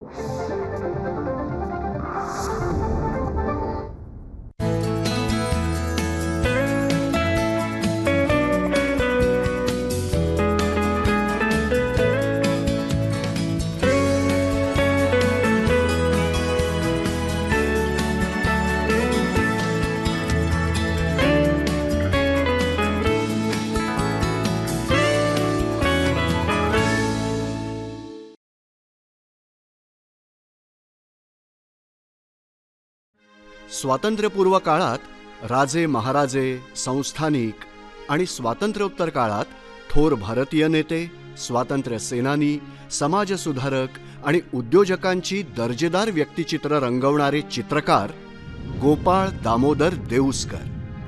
स्वातंत्र्यपूर्व काळात राजे महाराजे, संस्थानिक आणि स्वातंत्र्योत्तर काळात थोर भारतीय नेते, स्वातंत्र्य सेनानी, समाजसुधारक आणि उद्योजकांची दर्जेदार व्यक्तिचित्र रंगवणारे चित्रकार गोपाळ दामोदर देऊसकर.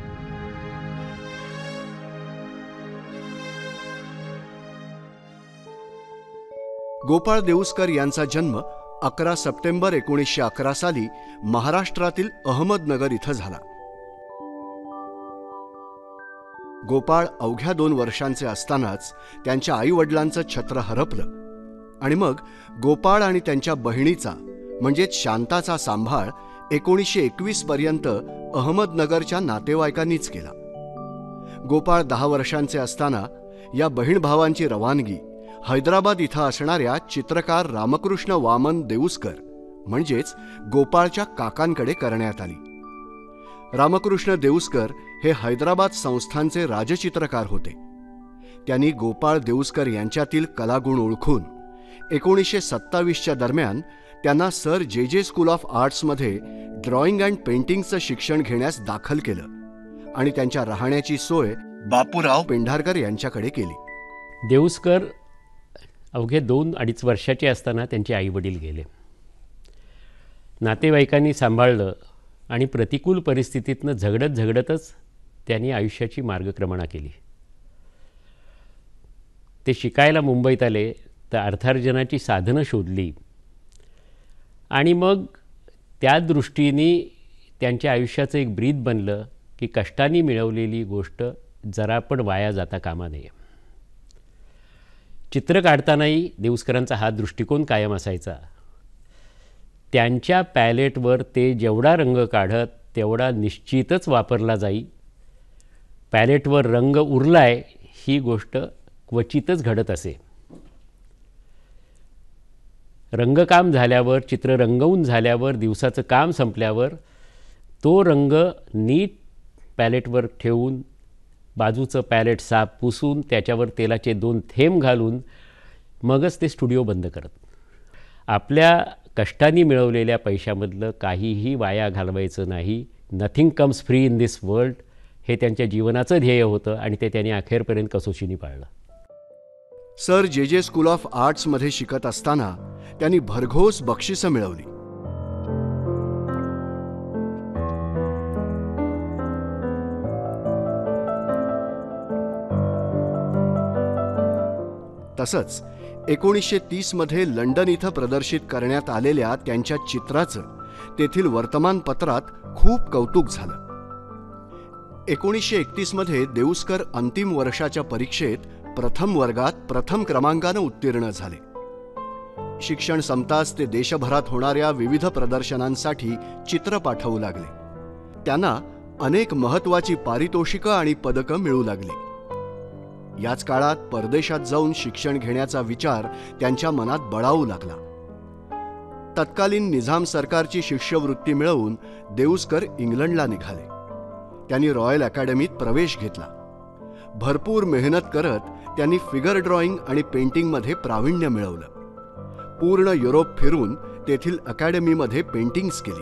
गोपाळ देऊसकर यांचा जन्म 11 सप्टेंबर 1911 साली महाराष्ट्रातील अहमदनगर इथं झाला. गोपाळ अवघ्या 2 वर्षांचे असतानाच त्यांच्या आईवडिलांचं छत्र हरपलं आणि मग गोपाळ आणि त्यांच्या बहिणीचा म्हणजेच शांताचा सांभाळ 1921 पर्यंत अहमदनगरच्या नातेवाईकांनीच केला. गोपाळ 10 वर्षांचे असताना या बहीण भावांची रवानगी हैदराबाद इथं असणाऱ्या चित्रकार रामकृष्ण वामन देऊसकर म्हणजेच गोपाळच्या काकांकडे करण्यात आली. रामकृष्ण देऊसकर हे हैदराबाद संस्थानचे राजचित्रकार होते. त्यांनी गोपाळ देऊसकर यांच्यातील कलागुण ओळखून 1927च्या दरम्यान त्यांना सर जे स्कूल ऑफ आर्ट्समध्ये ड्रॉइंग अँड पेंटिंगचं शिक्षण घेण्यास दाखल केलं आणि त्यांच्या राहण्याची सोय बापूराव पेंढारकर यांच्याकडे केली. देऊसकर अवघे 2-2.5 वर्षाचे असताना त्यांचे आईवडील गेले. नातेवाईकांनी सांभाळलं आणि प्रतिकूल परिस्थितीतनं झगडतच त्यांनी आयुष्याची मार्गक्रमणा केली. ते शिकायला मुंबईत आले तर अर्थार्जनाची साधनं शोधली आणि मग त्या दृष्टीने त्यांच्या आयुष्याचं एक ब्रीद बनलं की कष्टाने मिळवलेली गोष्ट जरा पण वाया जाता कामा नये. चित्र काढतानाही देऊसकरांचा हा दृष्टिकोन कायम असायचा. त्यांच्या पॅलेटवर ते जेवढा रंग काढत तेवढा निश्चितच वापरला जाई. पॅलेटवर रंग उरलाय ही गोष्ट क्वचितच घडत असे. रंगकाम झाल्यावर, चित्र रंगवून झाल्यावर, दिवसाचं काम संपल्यावर तो रंग नीट पॅलेटवर ठेवून बाजूचं पॅलेट साफ पुसून त्याच्यावर तेलाचे 2 थेंब घालून मगच ते स्टुडिओ बंद करत. आपल्या कष्टाने मिळवलेल्या पैशामधलं काहीही वाया घालवायचं नाही. Nothing comes free in this world हे त्यांच्या जीवनाचं ध्येय होतं आणि ते त्यांनी अखेरपर्यंत कसोशीने पाळलं. सर जे स्कूल ऑफ आर्ट्समध्ये शिकत असताना त्यांनी भरघोस बक्षिसं मिळवली. तसंच 1930 मध्ये लंडन इथं प्रदर्शित करण्यात आलेल्या त्यांच्या चित्राचं तेथील वर्तमानपत्रात खूप कौतुक झालं. 1931 मध्ये देऊसकर अंतिम वर्षाच्या परीक्षेत प्रथम वर्गात प्रथम क्रमांकानं उत्तीर्ण झाले. शिक्षण संपताच ते देशभरात होणाऱ्या विविध प्रदर्शनांसाठी चित्र पाठवू लागले. त्यांना अनेक महत्त्वाची पारितोषिकं आणि पदकं मिळू लागली. याच काळात परदेशात जाऊन शिक्षण घेण्याचा विचार त्यांच्या मनात बळावू लागला. तत्कालीन निझाम सरकारची शिष्यवृत्ती मिळवून देऊसकर इंग्लंडला निघाले. त्यांनी रॉयल अकॅडमीत प्रवेश घेतला. भरपूर मेहनत करत त्यांनी फिगर ड्रॉइंग आणि पेंटिंगमध्ये प्रावीण्य मिळवलं. पूर्ण युरोप फिरून तेथील अकॅडमीमध्ये पेंटिंग्स केली.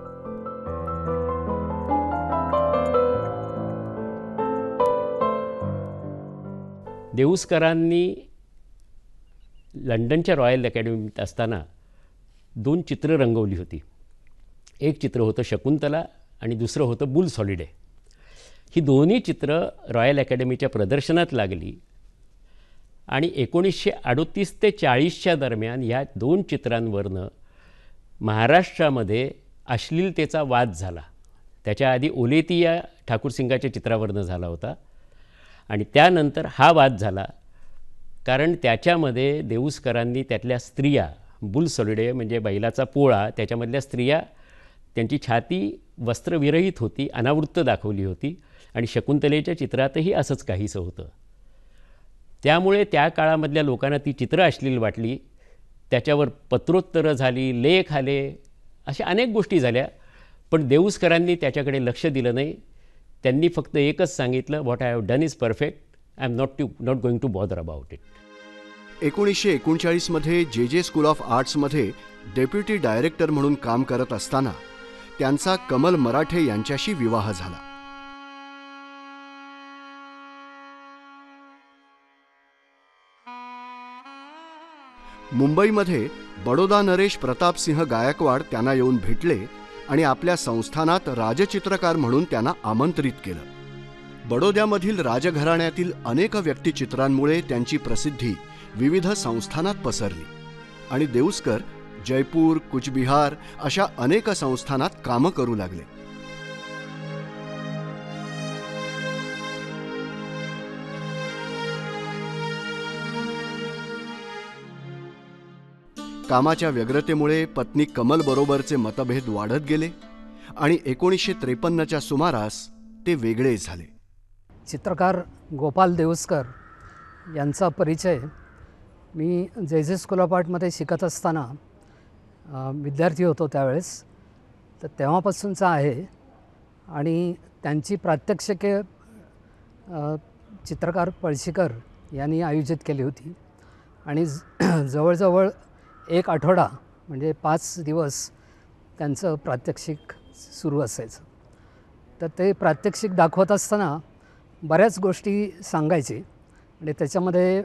देऊसकरांनी लंडनच्या रॉयल अकॅडमीत असताना 2 चित्र रंगवली होती. एक चित्र होतं शकुंतला आणि दुसरं होतं बुल्स हॉलिडे. ही दोन्ही चित्र रॉयल अकॅडमीच्या प्रदर्शनात लागली आणि 1938 ते 40च्या दरम्यान या 2 चित्रांवरनं महाराष्ट्रामध्ये अश्लीलतेचा वाद झाला. त्याच्या आधी ओलेती या ठाकूरसिंगाच्या चित्रावरनं झाला होता आणि त्यानंतर हा वाद झाला कारण त्याच्यामध्ये देऊसकरांनी त्यातल्या स्त्रिया बुल सॉलिडे म्हणजे बैलाचा पोळा, त्याच्यामधल्या स्त्रिया त्यांची छाती वस्त्रविरहित होती, अनावृत्त दाखवली होती आणि शकुंतलेच्या चित्रातही असंच काहीसं होतं. त्यामुळे त्या काळामधल्या लोकांना ती चित्रं अश्लील वाटली. त्याच्यावर पत्रोत्तरं झाली, लेख आले, अशा अनेक गोष्टी झाल्या. पण देऊसकरांनी त्याच्याकडे लक्ष दिलं नाही. त्यांनी फक्त एकच सांगितलं, what I have done is perfect, I am not going to bother about it. 1939मध्ये जे स्कूल ऑफ आर्ट्समध्ये डेप्युटी डायरेक्टर म्हणून काम करत असताना त्यांचा कमल मराठे यांच्याशी विवाह झाला. मुंबईमध्ये बडोदा नरेश प्रतापसिंह गायकवाड त्यांना येऊन भेटले आणि आपल्या संस्थानात राजचित्रकार म्हणून त्यांना आमंत्रित केलं. बडोद्यामधील राजघराण्यातील अनेक व्यक्तिचित्रांमुळे त्यांची प्रसिद्धी विविध संस्थानात पसरली आणि देऊसकर जयपूर, कुचबिहार अशा अनेक संस्थानात कामं करू लागले. कामाच्या व्यग्रतेमुळे पत्नी कमल बरोबरचे मतभेद वाढत गेले आणि 1953च्या सुमारास ते वेगळे झाले. चित्रकार गोपाल देऊसकर यांचा परिचय मी जे स्कूल ऑफ आर्टमध्ये शिकत असताना विद्यार्थी होतो त्यावेळेस, तर तेव्हापासूनचा आहे. आणि त्यांची प्रात्यक्षिके चित्रकार पळशीकर यांनी आयोजित केली होती आणि जवळजवळ एक आठवडा म्हणजे 5 दिवस त्यांचं प्रात्यक्षिक सुरू असायचं. तर ते प्रात्यक्षिक दाखवत असताना बऱ्याच गोष्टी सांगायचे आणि त्याच्यामध्ये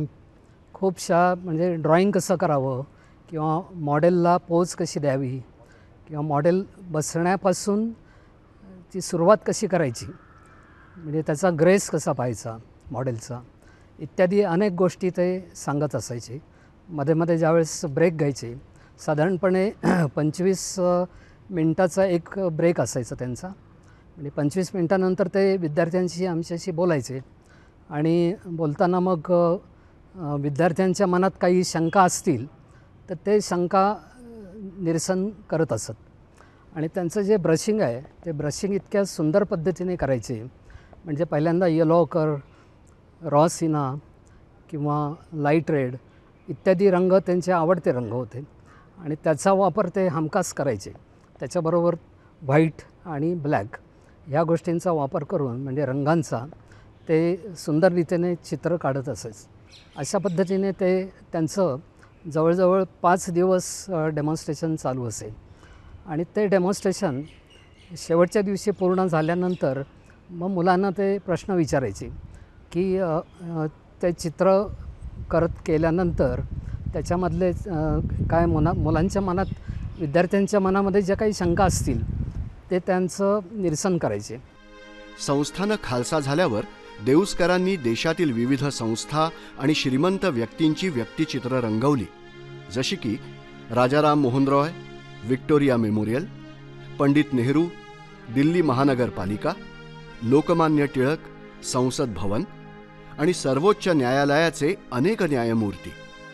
खूपशा म्हणजे ड्रॉईंग कसं करावं किंवा मॉडेलला पोज कशी द्यावी किंवा मॉडेल बसण्यापासून ती सुरुवात कशी करायची, म्हणजे त्याचा ग्रेस कसा पाहायचा मॉडेलचा, इत्यादी अनेक गोष्टी ते सांगत असायचे. मध्ये मध्ये ज्यावेळेस ब्रेक घ्यायचे, साधारणपणे 25 मिनटाचा एक ब्रेक असायचा त्यांचा, म्हणजे 25 मिनटानंतर ते विद्यार्थ्यांशी आमच्याशी बोलायचे आणि बोलताना मग विद्यार्थ्यांच्या मनात काही शंका असतील तर ते शंका निरसन करत असत. आणि त्यांचं जे ब्रशिंग आहे ते ब्रशिंग इतक्या सुंदर पद्धतीने करायचे, म्हणजे पहिल्यांदा येलो ऑकर, रॉ सिना किंवा लाईट रेड इत्यादी रंग त्यांचे आवडते रंग होते आणि त्याचा वापर ते हमखास करायचे. त्याच्याबरोबर व्हाईट आणि ब्लॅक ह्या गोष्टींचा वापर करून म्हणजे रंगांचा ते सुंदर रीतीने चित्र काढत असायचे. अशा पद्धतीने ते त्यांचं जवळजवळ 5 दिवस डेमॉन्स्ट्रेशन चालू असेल आणि ते डेमॉन्स्ट्रेशन शेवटच्या दिवशी पूर्ण झाल्यानंतर मग मुलांना ते प्रश्न विचारायचे की ते चित्र केल्यानंतर त्याच्यामधले काय मुलांच्या मनात, विद्यार्थ्यांच्या मनामध्ये ज्या काही शंका असतील ते त्यांचं निरसन करायचे. संस्थानं खालसा झाल्यावर देऊसकरांनी देशातील विविध संस्था आणि श्रीमंत व्यक्तींची व्यक्तिचित्र रंगवली, जशी की राजाराम मोहन रॉय, व्हिक्टोरिया मेमोरियल, पंडित नेहरू, दिल्ली महानगरपालिका, लोकमान्य टिळक, संसद भवन आणि सर्वोच्च न्यायालयाचे अनेक न्यायमूर्ती.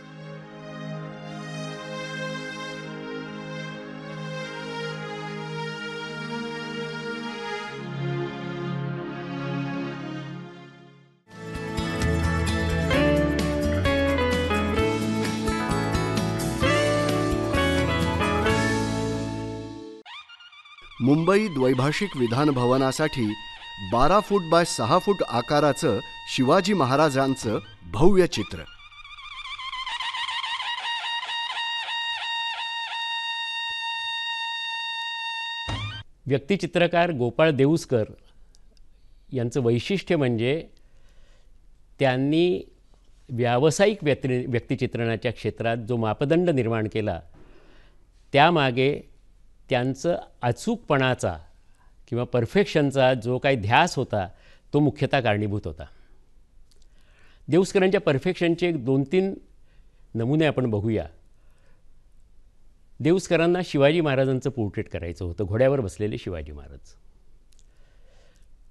मुंबई द्वैभाषिक विधान भवनासाठी 12 फूट बाय 6 फूट आकाराचं शिवाजी महाराजांचं भव्य चित्र. व्यक्तिचित्रकार गोपाळ देऊसकर यांचं वैशिष्ट्य म्हणजे त्यांनी व्यावसायिक व्यक्तिचित्रणाच्या क्षेत्रात जो मापदंड निर्माण केला त्यामागे त्यांचं अचूकपणाचा किंवा परफेक्शनचा जो काही ध्यास होता तो मुख्यतः कारणीभूत होता. देऊसकरांच्या परफेक्शनचे 2-3 नमुने आपण बघूया. देऊसकरांना शिवाजी महाराजांचं पोर्ट्रेट करायचं होतं, घोड्यावर बसलेले शिवाजी महाराज.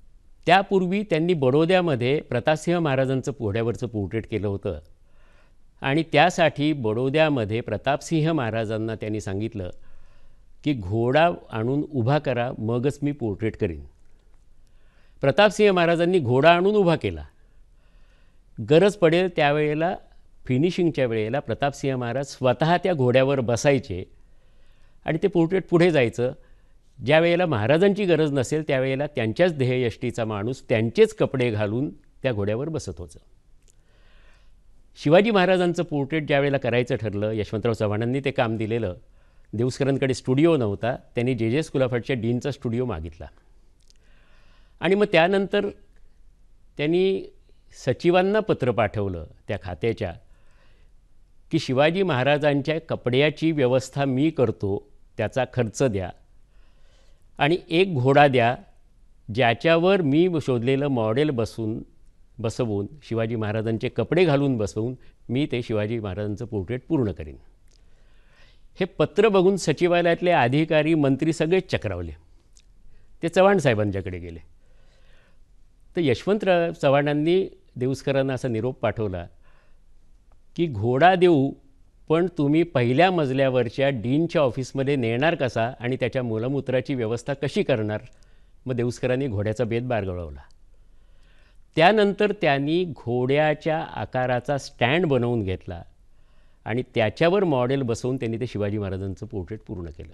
त्यापूर्वी त्यांनी बडोद्यामध्ये प्रतापसिंह महाराजांचं घोड्यावरचं पोर्ट्रेट केलं होतं आणि त्यासाठी बडोद्यामध्ये प्रतापसिंह महाराजांना त्यांनी सांगितलं की घोडा आणून उभा करा, मगच मी पोर्ट्रेट करीन. प्रतापसिंह महाराजांनी घोडा आणून उभा केला. गरज पडेल त्यावेळेला फिनिशिंगच्या वेळेला प्रतापसिंह महाराज स्वतः त्या घोड्यावर बसायचे आणि ते पोर्ट्रेट पुढे जायचं. ज्या वेळेला महाराजांची गरज नसेल त्यावेळेला त्यांच्याच ध्येयष्टीचा माणूस त्यांचेच कपडे घालून त्या घोड्यावर बसत होतं. शिवाजी महाराजांचं पोर्ट्रेट ज्या वेळेला करायचं ठरलं, यशवंतराव चव्हाणांनी ते काम दिलेलं. देऊसकरांकडे स्टुडिओ नव्हता, त्यांनी जे स्कूल ऑफ आर्टच्या डीनचा स्टुडिओ मागितला आणि मग त्यानंतर त्यांनी सचिवांना पत्र पाठवलं त्या खात्याच्या की शिवाजी महाराजांच्या कपड्याची व्यवस्था मी करतो, त्याचा खर्च द्या आणि एक घोडा द्या ज्याच्यावर मी शोधलेलं मॉडेल बसवून शिवाजी महाराजांचे कपडे घालून बसवून मी ते शिवाजी महाराजांचं पोर्ट्रेट पूर्ण करीन. हे पत्र बघून सचिवालयातले अधिकारी मंत्री सगळेच चक्रावले. ते चव्हाण साहेबांच्याकडे गेले. तर यशवंतराव चव्हाणांनी देऊसकरांना असा निरोप पाठवला की घोडा देऊ, पण तुम्ही पहिल्या मजल्यावरच्या डीनच्या ऑफिसमध्ये नेणार कसा आणि त्याच्या मूलमूत्राची व्यवस्था कशी करणार. मग देऊसकरांनी घोड्याचा बेत बारगळवला. त्यानंतर त्यांनी घोड्याच्या आकाराचा स्टँड बनवून घेतला आणि त्याच्यावर मॉडेल बसवून त्यांनी ते शिवाजी महाराजांचं पोर्ट्रेट पूर्ण केलं.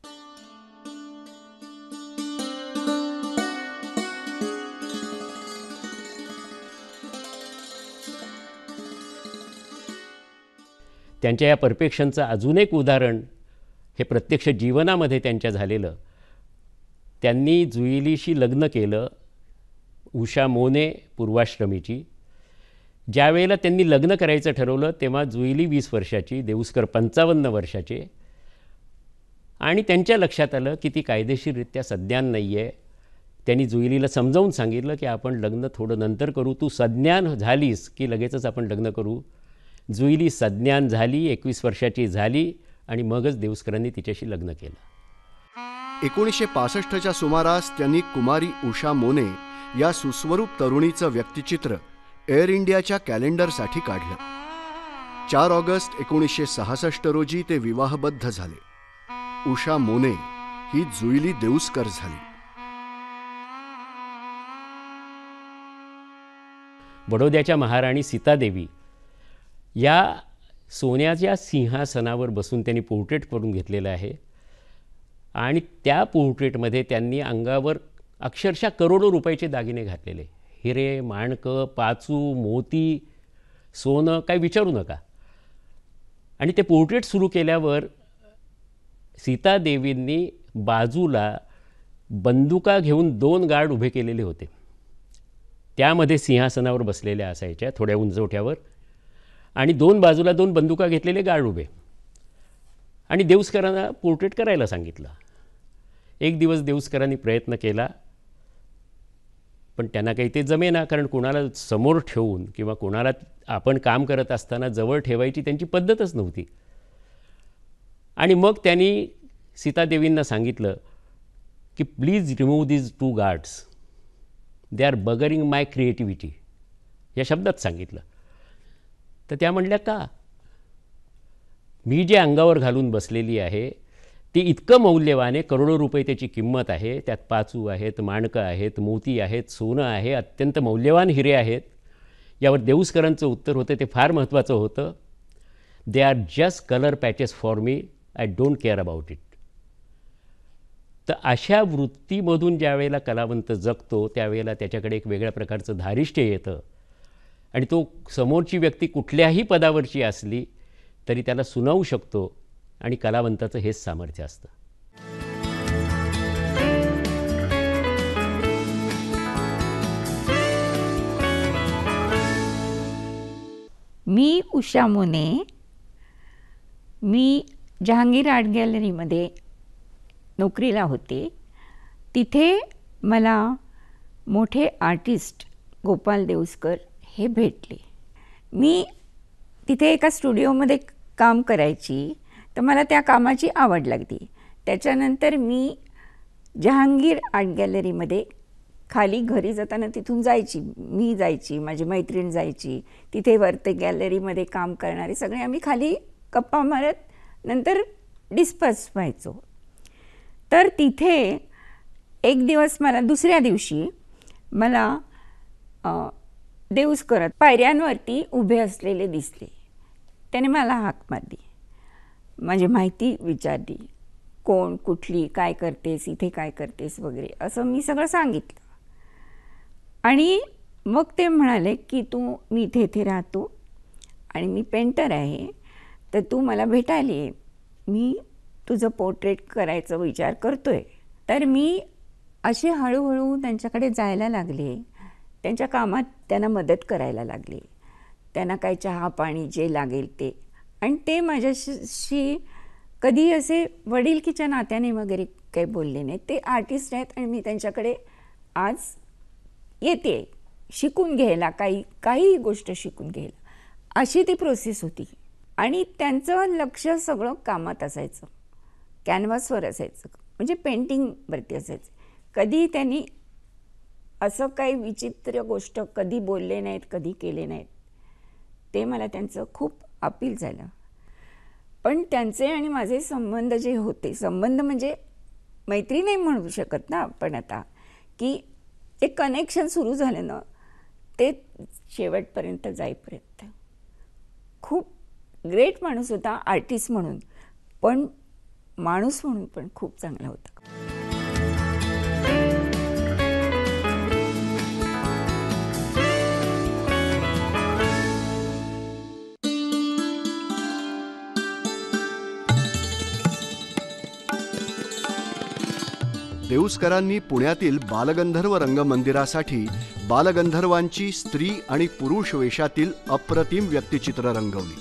त्यांच्या या परफेक्शनचं अजून एक उदाहरण हे प्रत्यक्ष जीवनामध्ये त्यांच्या झालेलं. त्यांनी जुईलीशी लग्न केलं, उषा मोने पूर्वाश्रमीची. ज्या वेळेला त्यांनी लग्न करायचं ठरवलं तेव्हा जुईली 20 वर्षाची, देऊसकर 55 वर्षाचे. आणि त्यांच्या लक्षात आलं की ती कायदेशीररित्या सज्ञान नाही आहे. त्यांनी जुईलीला समजावून सांगितलं की आपण लग्न थोडं नंतर करू, तू सज्ञान झालीस की लगेचच आपण लग्न करू. जुईली सज्ञान झाली, 21 वर्षाची झाली आणि मगच देऊसकरांनी तिच्याशी लग्न केलं. 1965च्या सुमारास त्यांनी कुमारी उषा मोने या सुस्वरूप तरुणीचं व्यक्तिचित्र एअर इंडियाच्या कॅलेंडरसाठी काढलं. 4 ऑगस्ट 1966 रोजी ते विवाहबद्ध झाले. उषा मोने ही जुईली देऊसकर झाली. बडोद्याच्या महाराणी सीतादेवी या सोन्याच्या सिंहासनावर बसून त्यांनी पोर्ट्रेट करून घेतलेलं आहे आणि त्या पोर्ट्रेटमध्ये त्यांनी अंगावर अक्षरशः करोडो रुपयाचे दागिने घातलेले. हिरे, माणकं, पाचू, मोती, सोनं, काय विचारू नका. आणि ते पोर्ट्रेट सुरू केल्यावर सीतादेवींनी बाजूला बंदुका घेऊन 2 गार्ड उभे केलेले होते. त्यामध्ये सिंहासनावर बसलेल्या असायच्या थोड्या उंचवट्यावर आणि 2 बाजूला 2 बंदुका घेतलेले गार्ड उभे. आणि देऊसकरांना पोर्ट्रेट करायला सांगितलं. एक दिवस देऊसकरांनी प्रयत्न केला पण त्यांना काही ते जमेना, कारण कोणाला समोर ठेवून किंवा कोणाला आपण काम करत असताना जवळ ठेवायची त्यांची पद्धतच नव्हती. आणि मग त्यांनी सीतादेवींना सांगितलं की please remove these 2 guards, they are buggering my creativity, या शब्दात सांगितलं. तर त्या म्हणल्या का, मी जे अंगावर घालून बसलेली आहे ती इतकं मौल्यवान आहे, करोडो रुपये त्याची किंमत आहे. त्यात पाचू आहेत, माणकं आहेत, मोती आहेत, सोनं आहे, अत्यंत मौल्यवान हिरे आहेत. यावर देऊसकरांचं उत्तर होतं ते फार महत्त्वाचं होतं. They are just colour patches for me, I don't care about it. तर अशा वृत्तीमधून ज्या वेळेला कलावंत जगतो त्यावेळेला त्याच्याकडे एक वेगळ्या प्रकारचं धारिष्ट्य येतं आणि तो समोरची व्यक्ती कुठल्याही पदावरची असली तरी त्याला सुनावू शकतो. आणि कलावंताचं हेच सामर्थ्य असतं. मी उषा मोने, मी जहांगीर आर्ट गॅलरीमध्ये नोकरीला होते. तिथे मला मोठे आर्टिस्ट गोपाल देऊसकर हे भेटले. मी तिथे एका स्टुडिओमध्ये काम करायची, तर मला त्या कामाची आवड लागली. त्याच्यानंतर मी जहांगीर आर्ट गॅलरीमध्ये खाली घरी जाताना तिथून जायची, मी जायची, माझी मैत्रीण जायची, तिथे वरती गॅलरीमध्ये काम करणारे सगळे आम्ही खाली गप्पा मारत नंतर डिस्पर्स व्हायचो. तर तिथे एक दिवस मला दुसऱ्या दिवशी मला देऊसकर पायऱ्यांवरती उभे असलेले दिसले. त्याने मला हाक मारली, माझी माहिती विचारली, कोण, कुठली, काय करतेस, इथे काय करतेस वगैरे असं मी सगळं सांगितलं. आणि मग ते म्हणाले की मी इथे राहतो आणि मी पेंटर आहे, तर तू मला भेटायला ये, मी तुझं पोर्ट्रेट करायचा विचार करतोय. तर मी अशी हळूहळू त्यांच्याकडे जायला लागले, त्यांच्या कामात त्यांना मदत करायला लागले, त्यांना काय चहा पाणी जे लागेल ते. आणि ते माझ्याशी कधी असे वडिलकीच्या नात्याने वगैरे काही बोलले नाही. ते आर्टिस्ट आहेत आणि मी त्यांच्याकडे आज येते शिकून घ्यायला, काही गोष्ट शिकून घ्यायला, अशी ती प्रोसेस होती. आणि त्यांचं लक्ष सगळं कामात असायचं, कॅनव्हासवर असायचं, म्हणजे पेंटिंगवरती असायचं. कधी त्यांनी असं काही विचित्र गोष्ट कधी बोलले नाहीत, कधी केले नाहीत. ते मला त्यांचं खूप अपील झालं. पण त्यांचे आणि माझे संबंध जे होते, संबंध म्हणजे मैत्री नाही म्हणू शकत ना आपण आता, की ते कनेक्शन सुरू झालं ना, ते शेवटपर्यंत जाईपर्यंत. खूप ग्रेट माणूस होता आर्टिस्ट म्हणून, पण माणूस म्हणून पण खूप चांगला होता. देऊसकरांनी पुण्यातील बालगंधर्व रंगमंदिरासाठी बालगंधर्वांची स्त्री आणि पुरुष वेशातील अप्रतिम व्यक्तिचित्र रंगवली.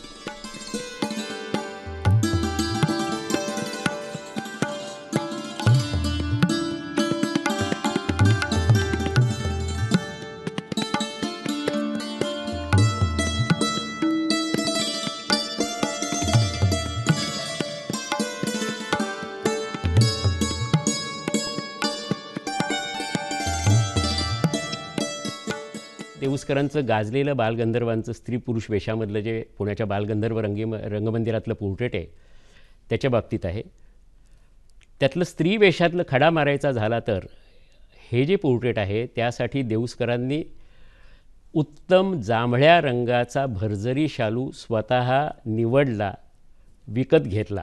देऊसकरांचं गाजलेलं बालगंधर्वांचं स्त्री पुरुष वेशामधलं जे पुण्याच्या बालगंधर्व रंगमंदिरातलं पोर्ट्रेट आहे त्याच्या बाबतीत आहे. त्यातलं स्त्री वेशातलं खडा मारायचा झाला तर हे जे पोर्ट्रेट आहे त्यासाठी देऊसकरांनी उत्तम जांभळ्या रंगाचा भरजरी शालू स्वतः निवडला, विकत घेतला.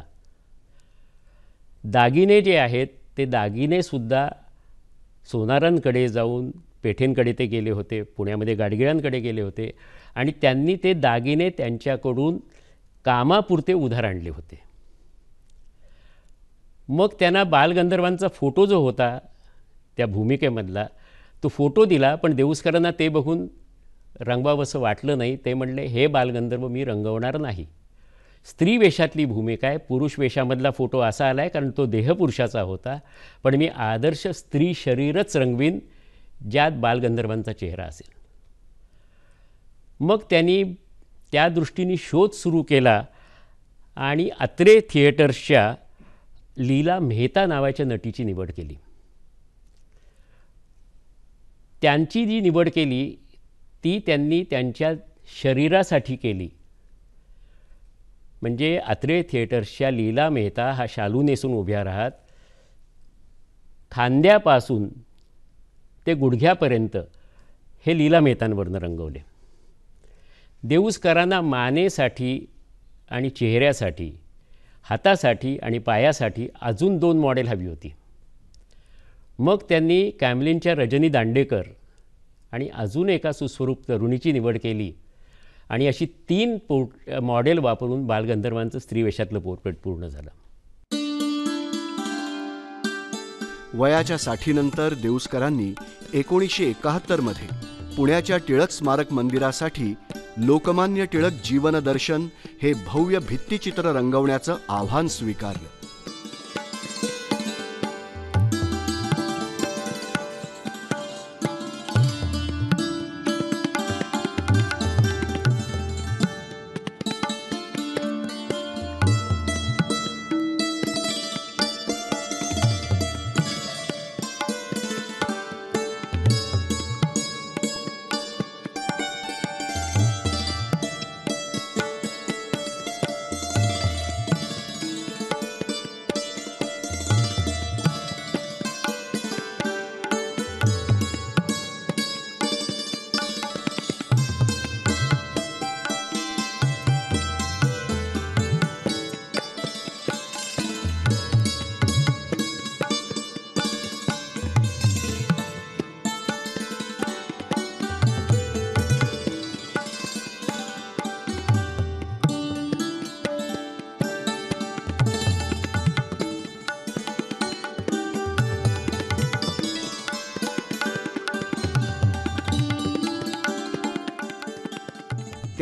दागिने जे आहेत ते दागिनेसुद्धा सोनारांकडे जाऊन पेठेंकडे ते गेले होते, पुण्यामध्ये गाडगिळांकडे गेले होते आणि त्यांनी ते दागिने त्यांच्याकडून कामापुरते उधार आणले होते. मग त्यांना बालगंधर्वांचा फोटो जो होता त्या भूमिकेमधला तो फोटो दिला, पण देऊसकरांना ते बघून रंगवावंसं वाटलं नाही. ते म्हणले, हे बालगंधर्व मी रंगवणार नाही. स्त्री वेशातली भूमिका आहे, पुरुष वेशामधला फोटो असा आला आहे कारण तो देहपुरुषाचा होता, पण मी आदर्श स्त्री शरीरच रंगवीन ज्यात बालगंधर्वांचा चेहरा असेल. मग त्यांनी त्या दृष्टीने शोध सुरू केला आणि अत्रे थिएटर्सच्या लीला मेहता नावाच्या नटीची निवड केली. त्यांची जी निवड केली ती त्यांनी त्यांच्या शरीरासाठी केली. म्हणजे अत्रे थिएटर्सच्या लीला मेहता हा शालू नेसून उभ्या राहत खांद्यापासून ते गुडघ्यापर्यंत हे लीला मेहतांवरनं रंगवले. देऊसकरांना मानेसाठी आणि चेहऱ्यासाठी, हातासाठी आणि पायासाठी अजून 2 मॉडेल हवी होती. मग त्यांनी कॅमलिनच्या रजनी दांडेकर आणि अजून एका सुस्वरूप तरुणीची निवड केली आणि अशी 3 मॉडेल वापरून बालगंधर्वांचं स्त्रीवेशातलं पोर्ट्रेट पूर्ण झालं. वयाच्या 60नंतर देऊसकरांनी 1971मध्ये पुण्याच्या टिळक स्मारक मंदिरासाठी लोकमान्य टिळक जीवनदर्शन हे भव्य भित्तिचित्र रंगवण्याचं आव्हान स्वीकारलं.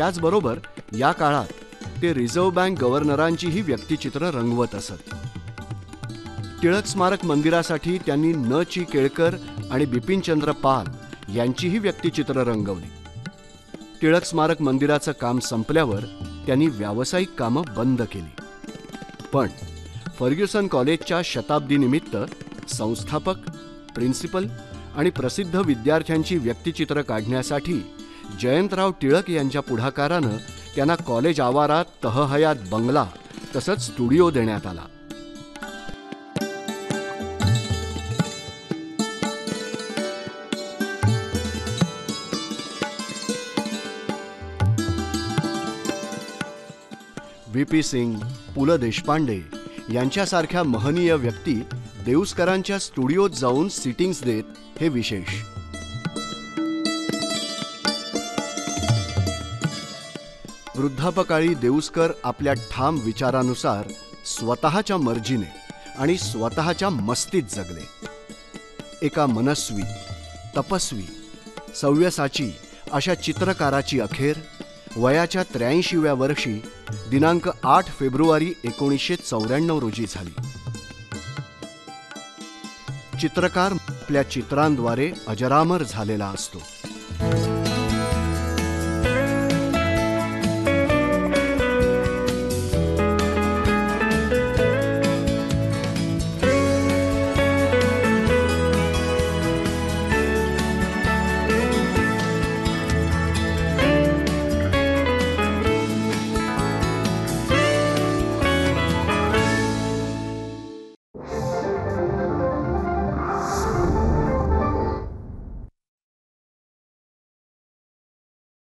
त्याचबरोबर या काळात ते रिझर्व्ह बँक गव्हर्नरांचीही व्यक्तिचित्र रंगवत असत. टिळक स्मारक मंदिरासाठी त्यांनी न. ची. केळकर आणि बिपिनचंद्र पाल यांचीही व्यक्तिचित्र रंगवली. टिळक स्मारक मंदिराचं काम संपल्यावर त्यांनी व्यावसायिक कामं बंद केली. पण फर्ग्युसन कॉलेजच्या शताब्दीनिमित्त संस्थापक, प्रिन्सिपल आणि प्रसिद्ध विद्यार्थ्यांची व्यक्तिचित्र काढण्यासाठी जयंतराव टिळक यांच्या पुढाकारानं त्यांना कॉलेज आवारात तहहयात बंगला तसंच स्टुडिओ देण्यात आला. व्ही.पी. सिंग, पु. ल. देशपांडे यांच्यासारख्या महनीय व्यक्ती देऊसकरांच्या स्टुडिओत जाऊन सिटिंग्स देत हे विशेष. वृद्धापकाळी देऊसकर आपल्या ठाम विचारानुसार स्वतःच्या मर्जीने आणि स्वतःच्या मस्तीत जगले. एका मनस्वी, तपस्वी, सव्यसाची अशा चित्रकाराची अखेर वयाच्या 83व्या वर्षी दिनांक 8 फेब्रुवारी 1994 रोजी झाली. चित्रकार आपल्या चित्रांद्वारे अजरामर झालेला असतो.